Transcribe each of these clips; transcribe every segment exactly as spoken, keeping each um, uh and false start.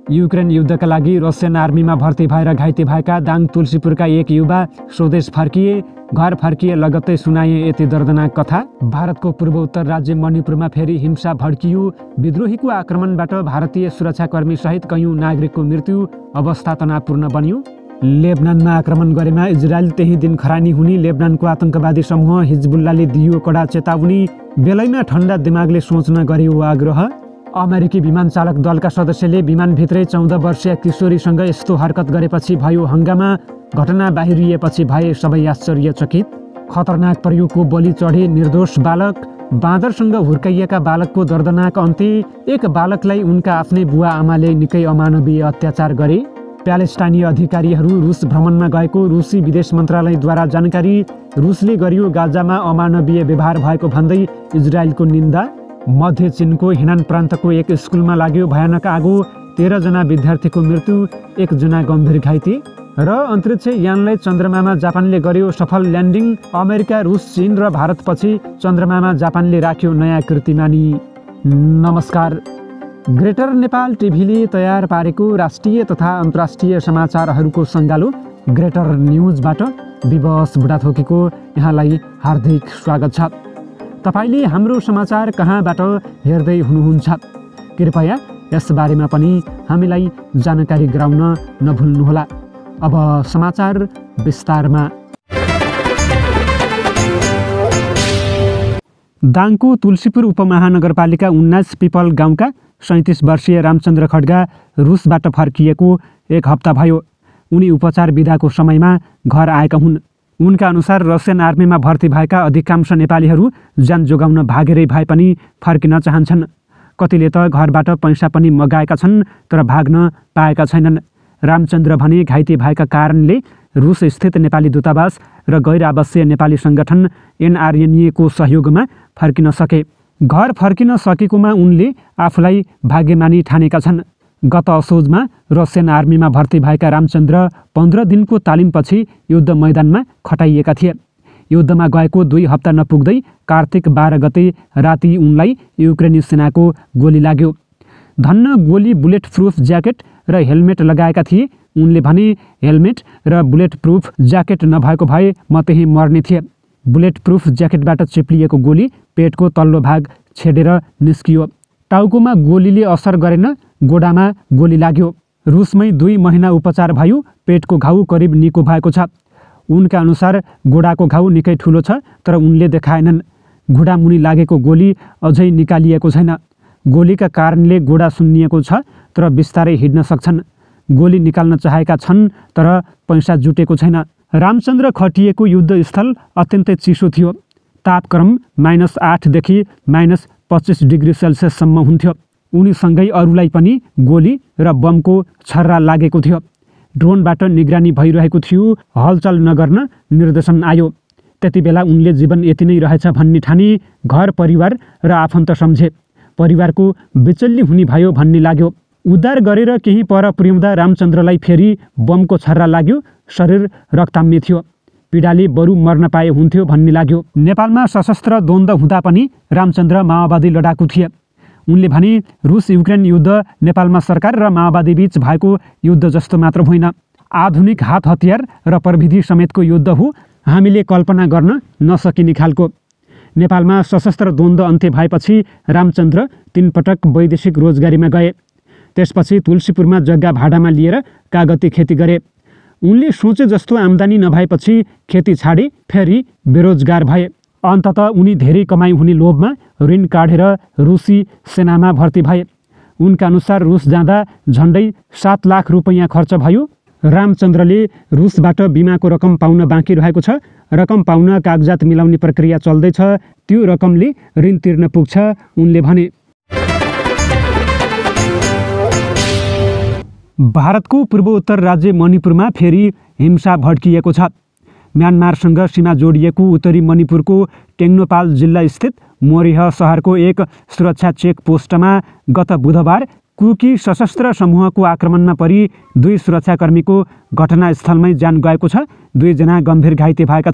Ukraine युद्धका लागि Russian आर्मीमा भर्ती भएर घाइते भएका दाङ तुलसीपुरका एक युवा स्वदेश फर्किए। घर फर्किए लगत्तै सुनाए यति दर्दनाक कथा। भारतको पूर्वोत्तर राज्य मणिपुरमा फेरि हिंसा भड्कियो। विद्रोहीको आक्रमणबाट भारतीय सुरक्षाकर्मी सहित कैयौँ नागरिकको मृत्यु। अवस्था तनावपूर्ण बन्यो। लेबनानमा आक्रमण गरेमा इजरायल त्यही दिन खरानी हुने लेबनानको आतंकवादी समूह हिजबुल्लाले दियो कडा चेतावनी। बेलैमा ठन्डा दिमागले सोच्न गर्यो आग्रह। अमेरिकी विमान चालक दलका सदस्यले विमानभित्रै चौध वर्षीय किशोरीसँग यस्तो हरकत गरेपछि भयो हङ्गामा। घटना बाहिरिएपछि भए सबै आश्चर्यचकित। खतरनाक प्रयोगको बलि चढे निर्दोष बालक। बाँदरसँग हुर्काइएका बालकको दर्दनाक अन्त्य। एक बालकलाई उनका आफ्नै बुवा आमाले निकै अमानवीय अत्याचार गरे। प्यालेस्टाइनी अधिकारीहरू रुस भ्रमणमा गएको रुसी विदेश मन्त्रालयद्वारा जानकारी। रुसले गरियो गाजामा अमानवीय व्यवहार भएको भन्दै इजरायलको निन्दा। मध्य चीनको हेनान प्रान्तको एक स्कुलमा लाग्यो भयानक आगो। तेह्रजना विद्यार्थीको मृत्यु, एकजना गम्भीर घाइते। र अन्तरिक्ष यानलाई चन्द्रमामा जापानले गर्यो सफल ल्यान्डिङ। अमेरिका, रुस, चीन र भारतपछि चन्द्रमामा जापानले राख्यो नयाँ कीर्तिमानी। नमस्कार। ग्रेटर नेपाल टिभीले तयार पारेको राष्ट्रिय तथा अन्तर्राष्ट्रिय समाचारहरूको सङ्गालो ग्रेटर न्युजबाट विवश बुढाथोकीको यहाँलाई हार्दिक स्वागत छ। तपाईले हाम्रो समाचार कहाँबाट हेर्दै हुनुहुन्छ कृपया यसबारेमा पनि हामीलाई जानकारी गराउन नभुल्नुहोला। अब समाचार विस्तारमा। दाङको तुलसीपुर उपमहानगरपालिका उन्नाइस पिपल गाउँका सैँतिस वर्षीय रामचन्द्र खड्गा रुसबाट फर्किएको एक हप्ता भयो। उनी उपचार बिदाको समयमा घर आएका हुन्। उनका अनुसार रसियन आर्मीमा भर्ती भएका अधिकांश नेपालीहरू ज्यान जोगाउन भागेरै भए पनि फर्किन चाहन्छन्। कतिले त घरबाट पैसा पनि मगाएका छन् तर भाग्न पाएका छैनन्। रामचन्द्र भने घाइते भएका कारणले रुस स्थित नेपाली दूतावास र गैर आवासीय नेपाली सङ्गठन एनआरएनएको सहयोगमा फर्किन सके। घर फर्किन सकेकोमा उनले आफूलाई भाग्यमानी ठानेका छन्। गत असोजमा रसियन आर्मीमा भर्ती भएका रामचन्द्र पन्ध्र दिनको तालिमपछि युद्ध मैदानमा खटाइएका थिए। युद्धमा गएको दुई हप्ता नपुग्दै कार्तिक बाह्र गते राति उनलाई युक्रेनी सेनाको गोली लाग्यो। धन्न गोली बुलेट प्रुफ ज्याकेट र हेलमेट लगाएका थिए। उनले भने हेलमेट र बुलेट प्रुफ ज्याकेट नभएको भए म त्यही मर्ने थिएँ। बुलेट प्रुफ ज्याकेटबाट चिप्लिएको गोली पेटको तल्लो भाग छेडेर निस्कियो। टाउकोमा गोलीले असर गरेन, गोडामा गोली लाग्यो। रुसमै दुई महिना उपचार भयो। पेटको घाउ करिब निको भएको छ। उनका अनुसार गोडाको घाउ निकै ठुलो छ तर उनले देखाएनन्। घुँडामुनि लागेको गोली अझै निकालिएको छैन। गोलीका कारणले गोडा सुन्निएको छ तर बिस्तारै हिँड्न सक्छन्। गोली निकाल्न चाहेका छन् तर पैसा जुटेको छैन। रामचन्द्र खटिएको युद्धस्थल अत्यन्तै चिसो थियो। तापक्रम माइनस आठदेखि माइनस पच्चिस डिग्री सेल्सियससम्म हुन्थ्यो। उनीसँगै अरूलाई पनि गोली र बमको छर्रा लागेको थियो। ड्रोनबाट निगरानी भइरहेको थियो। हलचल नगर्न निर्देशन आयो। त्यति बेला उनले जीवन यति नै रहेछ भन्ने ठानी घर परिवार र आफन्त सम्झे। परिवारको बिचल्ली हुने भयो भन्ने लाग्यो। उद्धार गरेर केही पर पुर्याउँदा रामचन्द्रलाई फेरि बमको छर्रा लाग्यो। शरीर रक्ताम्य थियो। पीडाले बरु मर्न पाए हुन्थ्यो भन्ने लाग्यो। नेपालमा सशस्त्र द्वन्द्व हुँदा पनि रामचन्द्र माओवादी लडाकु थिए। उनले भने रुस युक्रेन युद्ध नेपालमा सरकार र माओवादी बीच भएको युद्ध जस्तो मात्र होइन, आधुनिक हात हतियार र प्रविधि समेतको युद्ध हो। हामीले कल्पना गर्न नसकिने खालको। नेपालमा सशस्त्र द्वन्द्व अन्त्य भएपछि रामचन्द्र तीन पटक वैदेशिक रोजगारीमा गए। त्यसपछि तुलसीपुरमा जग्गा भाडामा लिएर कागती खेती गरे। उनले सोचे जस्तो आम्दानी नभएपछि खेती छाडे, फेरि बेरोजगार भए। अन्ततः उनी धेरै कमाइ हुने लोभमा ऋण काढेर रुसी सेनामा भर्ती भए। उनका अनुसार रुस जाँदा झन्डै सात लाख रुपैयाँ खर्च भयो। रामचन्द्रले रुसबाट बिमाको रकम पाउन बाँकी रहेको छ। रकम पाउन कागजात मिलाउने प्रक्रिया चल्दैछ। त्यो रकमले ऋण तिर्न पुग्छ उनले भने। भारतको पूर्वोत्तर राज्य मणिपुरमा फेरि हिंसा भड्किएको छ। म्यानमारसँग सीमा जोडिएको उत्तरी मणिपुरको टेङ्नोपाल जिल्ला स्थित मोरिह सहरको एक सुरक्षा चेक पोस्टमा गत बुधबार कुकी सशस्त्र समूहको आक्रमणमा परि दुई सुरक्षाकर्मीको घटनास्थलमै ज्यान गएको छ। दुईजना गम्भीर घाइते भएका छन्।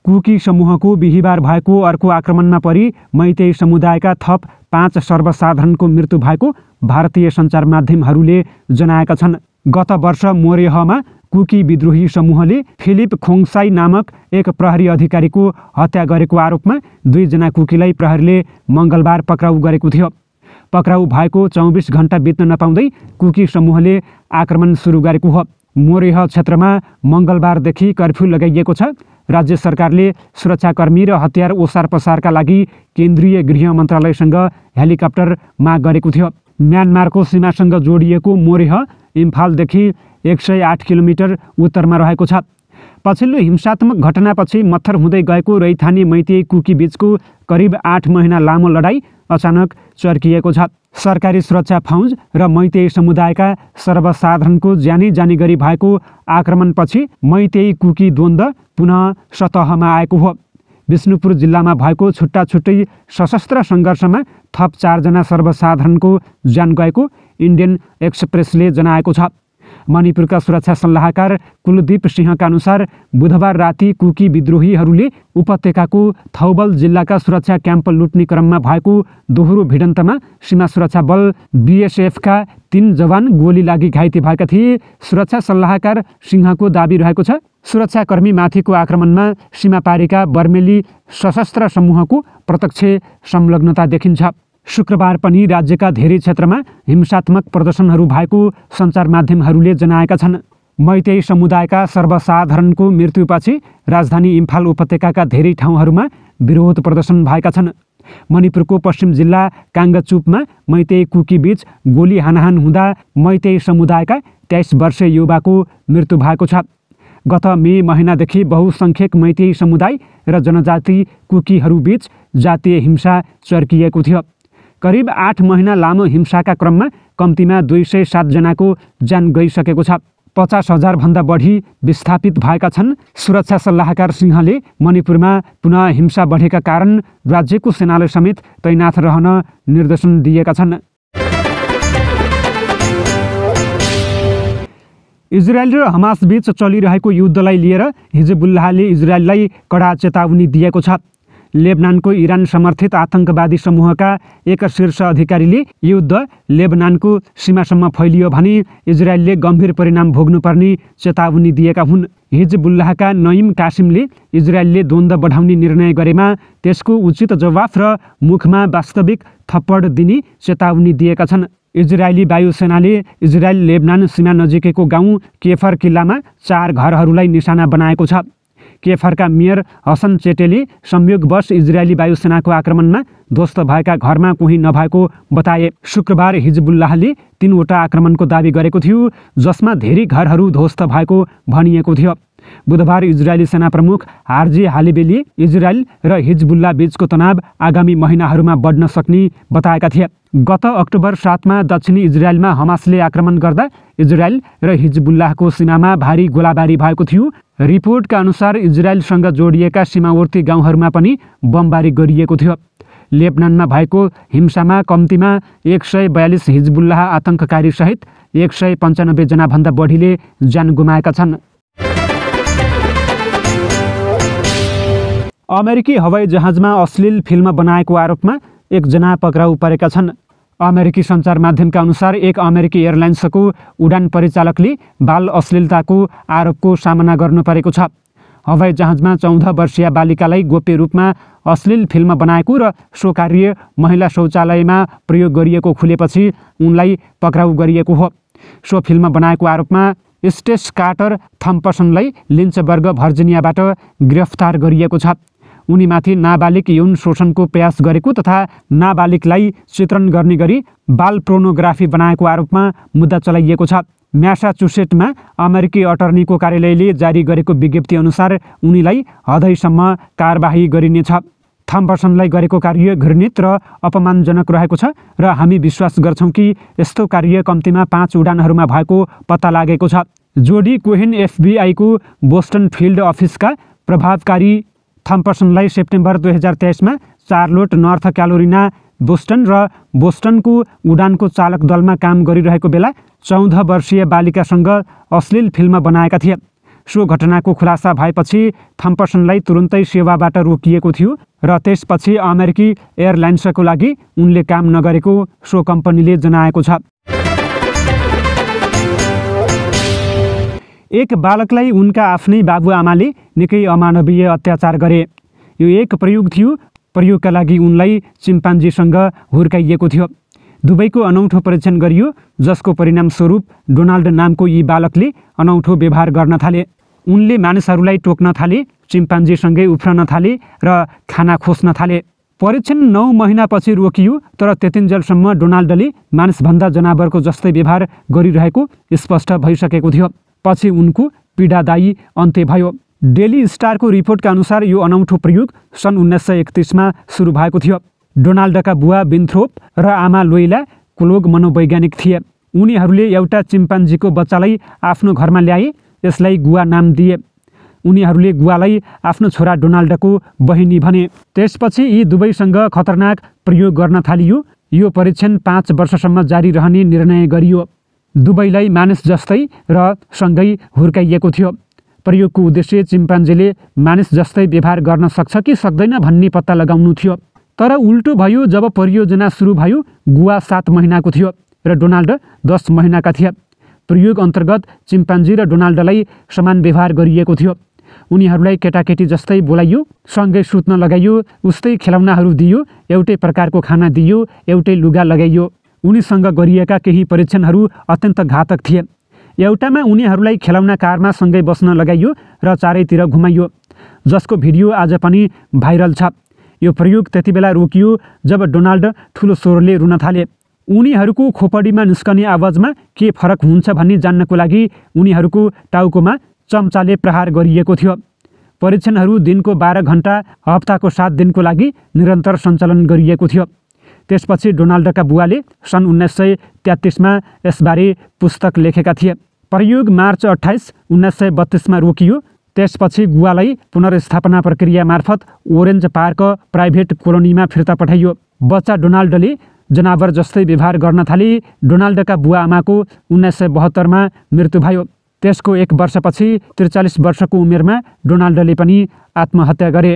कुकी समूहको बिहिबार भएको अर्को आक्रमणमा परि मैतेई समुदायका थप पाँच सर्वसाधारणको मृत्यु भएको भारतीय सञ्चार माध्यमहरूले जनाएका छन्। गत वर्ष मोरेहमा कुकी विद्रोही समूहले फिलिप खोङसाई नामक एक प्रहरी अधिकारीको हत्या गरेको आरोपमा दुईजना कुकीलाई प्रहरीले मङ्गलबार पक्राउ गरेको थियो। पक्राउ भएको चौबिस घण्टा बित्न नपाउँदै कुकी समूहले आक्रमण सुरु गरेको हो। मोरेह क्षेत्रमा मङ्गलबारदेखि कर्फ्यू लगाइएको छ। राज्य सरकारले सुरक्षाकर्मी र हतियार ओसार पसारका लागि केन्द्रीय गृह मन्त्रालयसँग हेलिकप्टर माग गरेको थियो। म्यानमारको सीमासँग जोडिएको मोरेह इम्फालदेखि एक सय आठ किलोमिटर उत्तरमा रहेको छ। पछिल्लो हिंसात्मक घटनापछि मत्थर हुँदै गएको रैथाने मैतेई कुकी बीचको करिब आठ महिना लामो लडाईँ अचानक चर्किएको छ। सरकारी सुरक्षा फौज र मैतेई समुदायका सर्वसाधारणको ज्यानी जानी गरी भएको आक्रमणपछि मैतेई कुकी द्वन्द्व पुनः सतहमा आएको हो। विष्णुपुर जिल्लामा भएको छुट्टा छुट्टै सशस्त्र सङ्घर्षमा थप चारजना सर्वसाधारणको ज्यान गएको इन्डियन एक्सप्रेसले जनाएको छ। मणिपुरका सुरक्षा सल्लाहकार कुलदीप सिंहका अनुसार बुधबार राति कुकी विद्रोहीहरूले उपत्यकाको थौबल जिल्लाका सुरक्षा क्याम्प लुट्ने क्रममा भएको दोहोरो भिडन्तमा सीमा सुरक्षा बल बीएसएफका तीन जवान गोली लागि घाइते भएका थिए। सुरक्षा सल्लाहकार सिंहको दाबी रहेको छ सुरक्षाकर्मीमाथिको आक्रमणमा सीमापारीका बर्मेली सशस्त्र समूहको प्रत्यक्ष संलग्नता देखिन्छ। शुक्रबार पनि राज्यका धेरै क्षेत्रमा हिंसात्मक प्रदर्शनहरू भएको सञ्चार माध्यमहरूले जनाएका छन्। मैतेई समुदायका सर्वसाधारणको मृत्युपछि राजधानी इम्फाल उपत्यकाका धेरै ठाउँहरूमा विरोध प्रदर्शन भएका छन्। मणिपुरको पश्चिम जिल्ला काङ्गचुपमा मैतेई कुकी बीच गोली हानाहान हुँदा मैतेई समुदायका तेइस वर्षीय युवाको मृत्यु भएको छ। गत मे महिनादेखि बहुसङ्ख्यक मैतेई समुदाय र जनजाति कुकीहरूबीच जातीय हिंसा चर्किएको थियो। करिब आठ महिना लामो हिंसाका क्रममा कम्तीमा दुई सय सातजनाको ज्यान गइसकेको छ। पचास हजारभन्दा बढी विस्थापित भएका छन्। सुरक्षा सल्लाहकार सिंहले मणिपुरमा पुनः हिंसा बढेका कारण राज्यको सेनालाई समेत तैनाथ रहन निर्देशन दिएका छन्। इजरायल र हमास बीच चलिरहेको युद्धलाई लिएर हिजबुल्लाहले इजरायललाई कडा चेतावनी दिएको छ। लेबनानको इरान समर्थित आतंकवादी समूहका एक शीर्ष अधिकारीले युद्ध लेबनानको सीमासम्म फैलियो भने इजरायलले गम्भीर परिणाम भोग्नुपर्ने चेतावनी दिएका हुन्। हिजबुल्लाहका नईम कासिमले इजरायलले द्वन्द्व बढाउने निर्णय गरेमा त्यसको उचित जवाफ र मुखमा वास्तविक थप्पड दिने चेतावनी दिएका छन्। इजरायली वायुसेनाले इजरायल लेबनान सीमा नजिकैको गाउँ केफर किल्लामा चार घरहरूलाई निशाना बनाएको छ। केफरका मेयर हसन चेटेले संयोगवश इजरायली वायुसेनाको आक्रमणमा ध्वस्त भएका घरमा कोही नभएको बताए। शुक्रबार हिजबुल्लाहले तीनवटा आक्रमणको दावी गरेको थियो जसमा धेरै घरहरू ध्वस्त भएको भनिएको थियो। बुधबार इजरायली सेना प्रमुख हार्जी हालेबीले इजरायल र हिजबुल्ला बीचको तनाव आगामी महिनाहरूमा बढ्न सक्ने बताएका थिए। गत अक्टोबर सातमा दक्षिणी इजरायलमा हमासले आक्रमण गर्दा इजरायल र हिजबुल्लाहको सीमामा भारी गोलाबारी भएको थियो। रिपोर्टका अनुसार इजरायलसँग जोडिएका सीमावर्ती गाउँहरूमा पनि बमबारी गरिएको थियो। लेबनानमा भएको हिंसामा कम्तीमा एक सय बयालिस हिजबुल्लाह आतङ्ककारी सहित एक सय पन्चानब्बे जनाभन्दा बढीले ज्यान गुमाएका छन्। अमेरिकी हवाई जहाजमा अश्लील फिल्म बनाएको आरोपमा एकजना पक्राउ परेका छन्। अमेरिकी सञ्चार माध्यमका अनुसार एक अमेरिकी एयरलाइन्सको उडान परिचालकले बाल अश्लीलताको आरोपको सामना गर्नु परेको छ। हवाई जहाजमा चौध वर्षीय बालिकालाई गोप्य रूपमा अश्लील फिल्म बनाएको र सो कार्य महिला शौचालयमा प्रयोग गरिएको खुलेपछि उनलाई पक्राउ गरिएको हो। सो फिल्म बनाएको आरोपमा स्टेस कार्टर थम्पसनलाई लिन्चबर्ग भर्जिनियाबाट गिरफ्तार गरिएको छ। उनीमाथि नाबालिग यौन शोषणको प्रयास गरेको तथा नाबालिगलाई चित्रण गर्ने गरी बाल पोर्नोग्राफी बनाएको आरोपमा मुद्दा चलाइएको छ। म्यासाचुसेट्समा अमेरिकी अटर्नीको कार्यालयले जारी गरेको विज्ञप्ति अनुसार उनीलाई हदैसम्म कारबाही गरिनेछ। थम्पसनलाई गरेको कार्य घृणित र अपमानजनक रहेको छ र हामी विश्वास गर्छौँ कि यस्तो कार्य कम्तीमा पाँच उडानहरूमा भएको पत्ता लागेको छ। जोडी कोहेन एफबिआईको बोस्टन फिल्ड अफिसका प्रभावकारी थम्पसनलाई सेप्टेम्बर दुई हजार तेइसमा चार्लोट नर्थ क्यारोलिना बोस्टन र बोस्टनको उडानको चालक दलमा काम गरिरहेको बेला चौध वर्षीय बालिकासँग अश्लील फिल्म बनाएका थिए। सो घटनाको खुलासा भएपछि थम्पसनलाई तुरुन्तै सेवाबाट रोकिएको थियो र त्यसपछि अमेरिकी एयरलाइन्सको लागि उनले काम नगरेको सो कम्पनीले जनाएको छ। एक बालकलाई उनका आफ्नै बाबुआमाले निकै अमानवीय अत्याचार गरे। यो एक प्रयोग थियो। प्रयोगका लागि उनलाई चिम्पान्जीसँग हुर्काइएको थियो। दुवैको अनौठो परीक्षण गरियो, जसको परिणामस्वरूप डोनाल्ड नामको यी बालकले अनौठो व्यवहार गर्न थाले। उनले मानिसहरूलाई टोक्न थाले, चिम्पान्जीसँगै उफ्रन थाले र खाना खोज्न थाले। परीक्षण नौ महिनापछि रोकियो, तर त्यतिन्जेलसम्म डोनाल्डले मानिसभन्दा जनावरको जस्तै व्यवहार गरिरहेको स्पष्ट भइसकेको थियो। पछि उनको पीडादायी अन्त्य भयो। डेली स्टारको रिपोर्टका अनुसार यो अनौठो प्रयोग सन् उन्नाइस सय एकतिसमा सुरु भएको थियो। डोनाल्डका बुवा विन्थ्रोप र आमा लोइला क्लोग मनोवैज्ञानिक थिए। उनीहरूले एउटा चिम्पान्जीको बच्चालाई आफ्नो घरमा ल्याए, यसलाई गुवा नाम दिए। उनीहरूले गुवालाई आफ्नो छोरा डोनाल्डको बहिनी भने। त्यसपछि यी दुवैसँग खतरनाक प्रयोग गर्न थालियो। यो परीक्षण पाँच वर्षसम्म जारी रहने निर्णय गरियो। दुवैलाई मानिस जस्तै र सँगै हुर्काइएको थियो। प्रयोगको उद्देश्य चिम्पान्जीले मानिस जस्तै व्यवहार गर्न सक्छ कि सक्दैन भन्ने पत्ता लगाउनु थियो। तर उल्टो भयो। जब परियोजना सुरु भयो, गुवा सात महिनाको थियो र डोनाल्ड दस महिनाका थिए। प्रयोग अन्तर्गत चिम्पान्जी र डोनाल्डलाई समान व्यवहार गरिएको थियो। उनीहरूलाई केटाकेटी जस्तै बोलाइयो, सँगै सुत्न लगाइयो, उस्तै खेलौनाहरू दियो, एउटै प्रकारको खाना दियो, एउटै लुगा लगाइयो। उनीसँग गरिएका केही परीक्षणहरू अत्यन्त घातक थिए। एउटामा उनीहरूलाई खेलौना कारमा सँगै बस्न लगाइयो र चारैतिर घुमाइयो, जसको भिडियो आज पनि भाइरल छ। यो प्रयोग त्यतिबेला रोकियो जब डोनाल्ड ठुलो स्वरले रुन थाले। उनीहरूको खोपडीमा निस्कने आवाजमा के फरक हुन्छ भन्ने जान्नको लागि उनीहरूको टाउकोमा चम्चाले प्रहार गरिएको थियो। परीक्षणहरू दिनको बाह्र घन्टा हप्ताको सात दिनको लागि निरन्तर सञ्चालन गरिएको थियो। त्यसपछि डोनाल्डका बुवाले सन् उन्नाइस सय तेत्तिसमा यसबारे पुस्तक लेखेका थिए। प्रयोग मार्च अठाइस उन्नाइस सय बत्तिसमा रोकियो। त्यसपछि गुवालाई पुनर्स्थापना प्रक्रिया मार्फत ओरेन्ज पार्क प्राइभेट कोलोनीमा फिर्ता पठाइयो। बच्चा डोनाल्डले जनावर जस्तै व्यवहार गर्न थाले। डोनाल्डका बुवाआमाको उन्नाइस सय बहत्तरमा मृत्यु भयो। त्यसको एक वर्षपछि त्रिचालिस वर्षको उमेरमा डोनाल्डले पनि आत्महत्या गरे।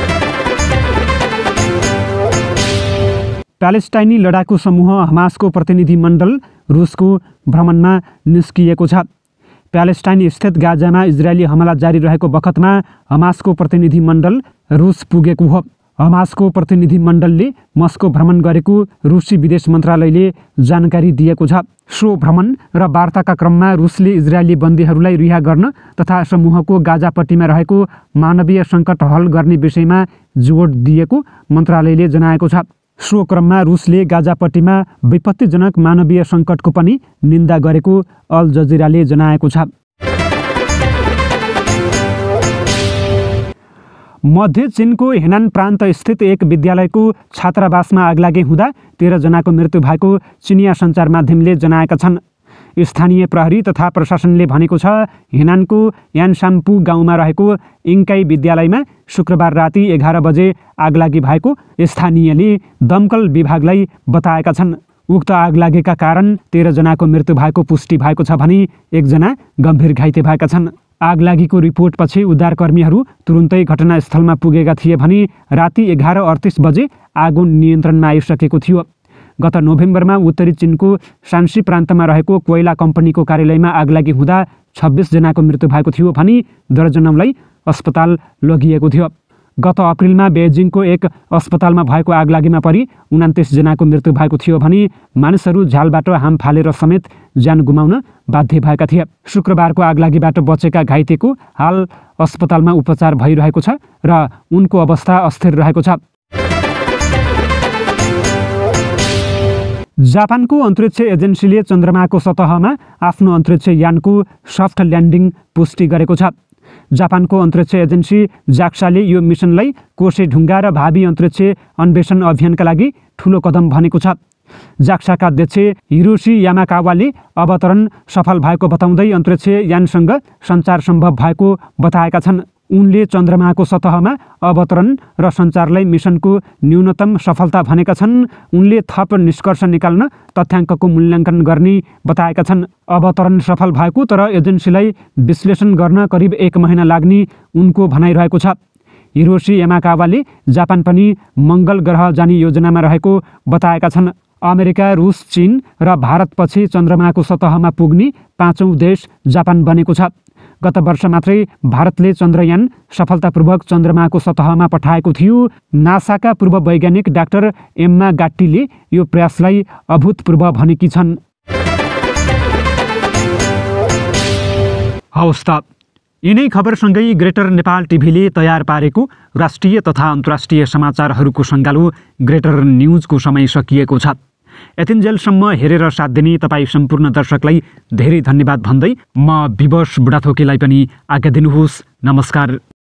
प्यालेस्टाइनी लडाकु समूह हमासको प्रतिनिधिमण्डल रुसको भ्रमणमा निस्किएको छ। प्यालेस्टाइन स्थित गाजामा इजरायली हमला जारी रहेको बखतमा हमासको प्रतिनिधिमण्डल रुस पुगेको हो। हमासको प्रतिनिधिमण्डलले मस्को भ्रमण गरेको रुसी विदेश मन्त्रालयले जानकारी दिएको छ। सो भ्रमण र वार्ताका क्रममा रुसले इजरायली बन्दीहरूलाई रिहा गर्न तथा समूहको गाजापट्टीमा रहेको मानवीय सङ्कट हल गर्ने विषयमा जोड दिएको मन्त्रालयले जनाएको छ। सो क्रममा रुसले गाजापट्टीमा विपत्तिजनक मानवीय सङ्कटको पनि निन्दा गरेको अल जजिराले जनाएको छ। मध्य चीनको हेनान प्रान्त स्थित एक विद्यालयको छात्रावासमा आगलागी हुँदा तेह्र जनाको मृत्यु भएको चिनिया सञ्चार माध्यमले जनाएका छन्। स्थानीय प्रहरी तथा प्रशासनले भनेको छ, हेनानको यानसाम्पू गाउँमा रहेको इङ्काई विद्यालयमा शुक्रबार राति एघार बजे आगलागी भएको स्थानीयले दमकल विभागलाई बताएका छन्। उक्त आगलागीका कारण तेह्र जनाको मृत्यु भएको पुष्टि भएको छ भने एकजना गम्भीर घाइते भएका छन्। आगलागीको रिपोर्टपछि उद्धारकर्मीहरू तुरुन्तै घटनास्थलमा पुगेका थिए भने राति एघार अडतिस बजे आगो नियन्त्रणमा आइसकेको थियो। गत नोभेम्बरमा उत्तरी चीनको सान्सी प्रान्तमा रहेको कोइला कम्पनीको कार्यालयमा आगलागी हुँदा छब्बिस जनाको मृत्यु भएको थियो भने दर्जनौलाई अस्पताल लगिएको थियो। गत अप्रिलमा बेजिङको एक अस्पतालमा भएको आगलागीमा परि उनान्तिस जनाको मृत्यु भएको थियो भने मानिसहरू झ्यालबाट हाम फालेर समेत ज्यान गुमाउन बाध्य भएका थिए। शुक्रबारको आगलागीबाट बचेका घाइतेको हाल अस्पतालमा उपचार भइरहेको छ र उनको अवस्था अस्थिर रहेको छ। जापानको अन्तरिक्ष एजेन्सीले चन्द्रमाको सतहमा आफ्नो अन्तरिक्ष यानको सफ्ट ल्यान्डिङ पुष्टि गरेको छ। जापानको अन्तरिक्ष एजेन्सी जाक्साले यो मिसनलाई कोसे ढुङ्गा र भावी अन्तरिक्ष अन्वेषण अभियानका लागि ठूलो कदम भनेको छ। जाक्साका अध्यक्ष हिरोशी यामाकावाले अवतरण सफल भएको बताउँदै अन्तरिक्ष यानसँग सञ्चार सम्भव भएको बताएका छन्। उनले चन्द्रमाको सतहमा अवतरण र सञ्चारलाई मिसनको न्यूनतम सफलता भनेका छन्। उनले थप निष्कर्ष निकाल्न तथ्याङ्कको मूल्याङ्कन गर्ने बताएका छन्। अवतरण सफल भएको तर एजेन्सीलाई विश्लेषण गर्न करिब एक महिना लाग्ने उनको भनाइरहेको छ। हिरोशी यामाकावाले जापान पनि मङ्गल ग्रह जाने योजनामा रहेको बताएका छन्। अमेरिका, रुस, चीन र भारतपछि चन्द्रमाको सतहमा पुग्ने पाँचौँ देश जापान बनेको छ। गत वर्ष मात्रै भारतले चन्द्रयान सफलतापूर्वक चन्द्रमाको सतहमा पठाएको थियो। नासाका पूर्व वैज्ञानिक डाक्टर एम्मा गाट्टीले यो प्रयासलाई अभूतपूर्व भनेकी छन्। हवस् त, यिनै खबरसँगै ग्रेटर नेपाल टिभीले तयार पारेको राष्ट्रिय तथा अन्तर्राष्ट्रिय समाचारहरूको सङ्गालो ग्रेटर न्युजको समय सकिएको छ। यतिन्जेलसम्म हेरेर साथ दिने तपाईँ सम्पूर्ण दर्शकलाई धेरै धन्यवाद भन्दै म विवश बुढाथोकीलाई पनि आज्ञा दिनुहोस्। नमस्कार।